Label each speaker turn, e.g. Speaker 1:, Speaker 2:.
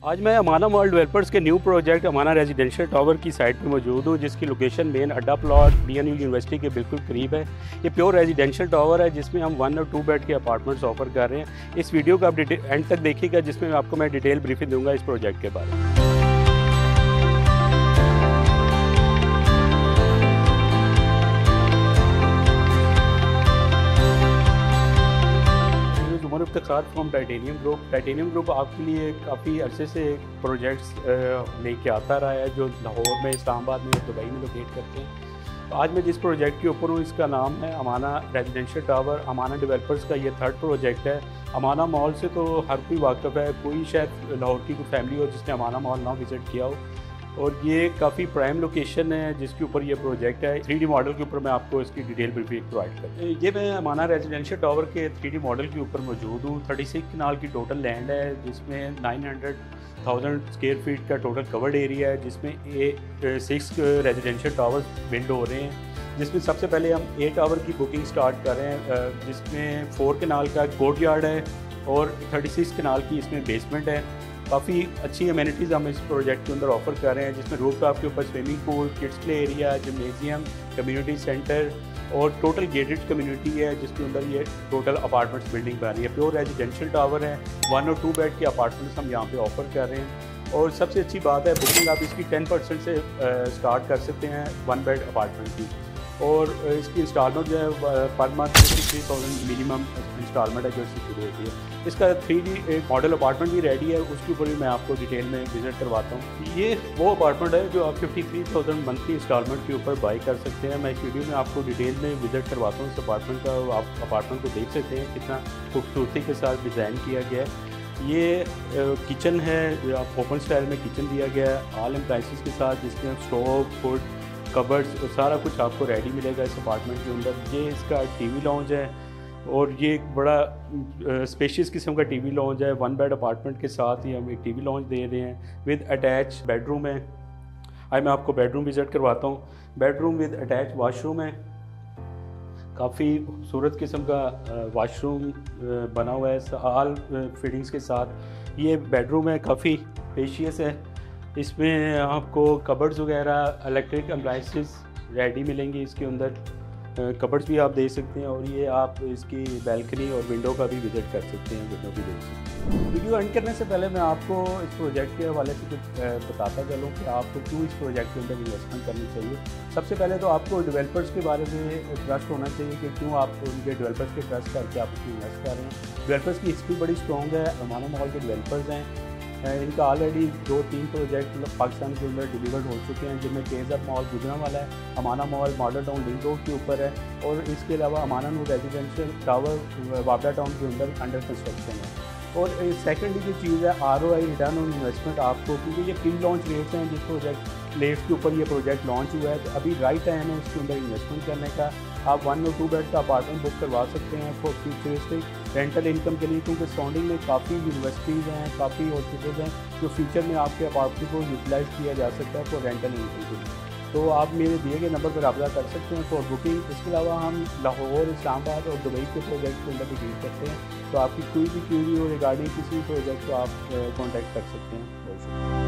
Speaker 1: आज मैं Amana mall developers के new project Amana residential tower की साइट पे मौजूद हूँ, जिसकी लोकेशन मेन अड्डा प्लॉट BNU यूनिवर्सिटी के बिल्कुल करीब है। ये प्योर रेजिडेंशियल टावर है जिसमें हम 1 और 2 बेड के अपार्टमेंट्स ऑफर कर रहे हैं। इस वीडियो को आप एंड तक देखिएगा, जिसमें आपको मैं डिटेल ब्रीफिंग दूंगा इस प्रोजेक्ट के बारे में। इफ्तिखार फ्रॉम टाइटेनियम ग्रुप आपके लिए काफ़ी अरसे से प्रोजेक्ट्स लेके आता रहा है, जो लाहौर में, इस्लामाबाद में, दुबई में लोकेट करते हैं। तो आज मैं जिस प्रोजेक्ट के ऊपर हूँ इसका नाम है Amana residential tower. Amana developers का ये 3rd प्रोजेक्ट है। अमाना मॉल से तो हर कोई वाकिफ़ है, कोई शायद लाहौर की कोई फैमिली हो जिसने अमाना मॉल ना विज़िट किया हो। और ये काफ़ी प्राइम लोकेशन है जिसके ऊपर ये प्रोजेक्ट है। 3D मॉडल के ऊपर मैं आपको इसकी डिटेल ब्रीफिंग प्रोवाइड करता हूँ। ये मैं अमाना रेजिडेंशियल टावर के 3D मॉडल के ऊपर मौजूद हूँ। 36 कनाल की टोटल लैंड है, जिसमें 900,000 स्क्वायर फीट का टोटल कवर्ड एरिया है, जिसमें 6 रेजिडेंशियल टावर्स बिल्ड हो रहे हैं। जिसमें सबसे पहले हम A टावर की बुकिंग स्टार्ट कर रहे हैं, जिसमें 4 कनाल का कोर्ट यार्ड है और 36 कनाल की इसमें बेसमेंट है। काफ़ी अच्छी अमेनिटीज़ हम इस प्रोजेक्ट के अंदर ऑफर कर रहे हैं, जिसमें रूफ टॉप के ऊपर swimming pool, kids play area, gymnasium, community centre और टोटल गेटेड कम्युनिटी है, जिसके अंदर ये टोटल अपार्टमेंट्स बिल्डिंग बन रही है। प्योर रेजिडेंशियल टावर है। 1 और 2 बेड के अपार्टमेंट्स हम यहाँ पे ऑफर कर रहे हैं। और सबसे अच्छी बात है, बुकिंग आप इसकी 10% से स्टार्ट कर सकते हैं 1 बेड अपार्टमेंट की। और इसकी इंस्टॉलमेंट जो है पर मंथ 53,000 मिनिमम इंस्टॉलमेंट है जो इसकी शुरू होती है। इसका 3D एक मॉडल अपार्टमेंट भी रेडी है, उसके ऊपर भी मैं आपको डिटेल में विजिट करवाता हूँ। ये वो अपार्टमेंट है जो आप 53,000 मंथली इंस्टॉलमेंट के ऊपर बाई कर सकते हैं। मैं इस वीडियो में आपको डिटेल में विजिट करवाता हूँ इस अपार्टमेंट का। आप अपार्टमेंट को देख सकते हैं कितना खूबसूरती के साथ डिज़ाइन किया गया है। ये किचन है, आप ओपन स्टाइल में किचन दिया गया है ऑल एम्प्लाइंसेस के साथ, जिसमें स्टोव, फूड, कबर्ड्स और सारा कुछ आपको रेडी मिलेगा इस अपार्टमेंट के अंदर। ये इसका टीवी लॉन्ज है और ये एक बड़ा स्पेशियस किस्म का टीवी लॉन्ज है। 1 बेड अपार्टमेंट के साथ ही हम एक टीवी लॉन्ज दे रहे हैं विद अटैच बेडरूम है। आज मैं आपको बेडरूम विज़िट करवाता हूँ। बेडरूम विद अटैच वाशरूम है। काफ़ी खूबसूरत किस्म का वाशरूम बना हुआ है ऑल फिटिंग्स के साथ। ये बेडरूम है, काफ़ी स्पेशियस है। इसमें आपको कबर्ड्स वगैरह, इलेक्ट्रिक अप्लायंसेस रेडी मिलेंगी इसके अंदर। कबर्ड्स भी आप देख सकते हैं। और ये आप इसकी बैल्कनी और विंडो का भी विज़िट कर सकते हैं, विंडो भी देख सकते हैं। वीडियो एंड करने से पहले मैं आपको इस प्रोजेक्ट के हवाले से कुछ बताता चलूँ कि आपको क्यों इस प्रोजेक्ट के अंदर इन्वेस्टमेंट करनी चाहिए। सबसे पहले तो आपको डेवलपर्स के बारे में ट्रस्ट होना चाहिए कि क्यों आप उनके डेवलपर्स के ट्रस्ट करके आप उसमें इन्वेस्ट कर रहे हैं। डेवलपर्स की हिस्ट्री बड़ी स्ट्रॉन्ग है। अमाना मॉल के डेवलपर्स हैं, इनका ऑलरेडी 2-3 प्रोजेक्ट पाकिस्तान के अंदर डिलीवर्ड हो चुके हैं, जिनमें केज़ब मॉल गुजरांवाला है, Amana mall model town link road के ऊपर है, और इसके अलावा Amana Noor residential tower Wapda town के अंदर अंडर कंस्ट्रक्शन है। और सेकेंडली जो चीज़ है ROI, रिटर्न ऑन इन्वेस्टमेंट आपको, क्योंकि ये प्री लॉन्च रेट्स हैं जिस प्रोजेक्ट रेट्स के ऊपर ये प्रोजेक्ट लॉन्च हुआ है, तो अभी राइट टाइम है इसके अंदर इन्वेस्टमेंट करने का। आप 1 और 2 बेड का अपार्टमेंट बुक करवा सकते हैं फॉर फ्यूचरिस्टिक रेंटल इनकम के लिए, क्योंकि सराउंडिंग में काफ़ी यूनिवर्सिटीज़ हैं, काफ़ी हॉस्पिटल्स हैं जो फ्यूचर में आपके अपार्टमेंट को यूटिलाइज़ किया जा सकता है फॉर रेंटल इनकम के लिए। तो आप मेरे दिए गए नंबर पर रब्ता कर सकते हैं फॉर बुकिंग। इसके अलावा हम लाहौर, इस्लामाबाद और दुबई के प्रोजेक्ट के अंदर भी डील करते हैं। तो आपकी कोई भी क्वेरी हो रिगार्डिंग किसी प्रोजेक्ट को आप कॉन्टैक्ट कर सकते हैं। बहुत शुक्रिया।